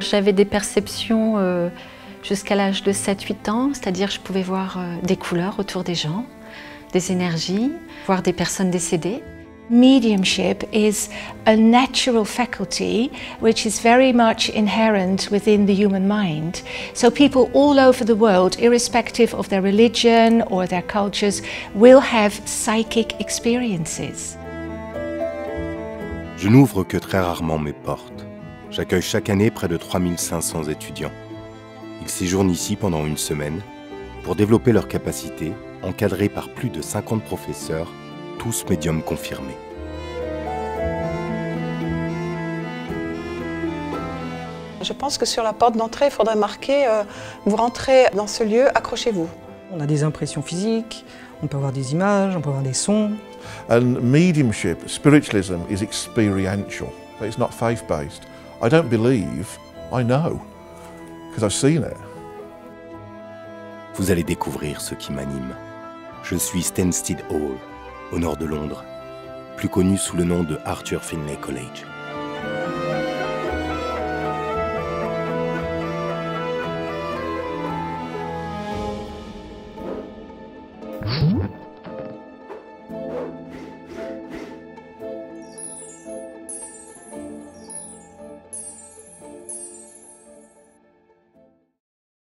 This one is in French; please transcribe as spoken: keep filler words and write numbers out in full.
J'avais des perceptions euh, jusqu'à l'âge de sept huit ans, c'est-à-dire je pouvais voir euh, des couleurs autour des gens, des énergies, voir des personnes décédées. Mediumship is a natural faculty which is very much inherent within the human mind. So people all over the world, irrespective of their religion or their cultures, will have psychic experiences. Je n'ouvre que très rarement mes portes. J'accueille chaque année près de trois mille cinq cents étudiants. Ils séjournent ici pendant une semaine pour développer leurs capacités, encadrés par plus de cinquante professeurs, tous médiums confirmés. Je pense que sur la porte d'entrée, il faudrait marquer euh, « Vous rentrez dans ce lieu, accrochez-vous ». On a des impressions physiques, on peut avoir des images, on peut avoir des sons. And mediumship, spiritualism is experiential. It's not faith-based. I don't believe, I know, because I've seen it. Vous allez découvrir ce qui m'anime. Je suis Stanstead Hall, au nord de Londres, plus connu sous le nom de Arthur Findlay College.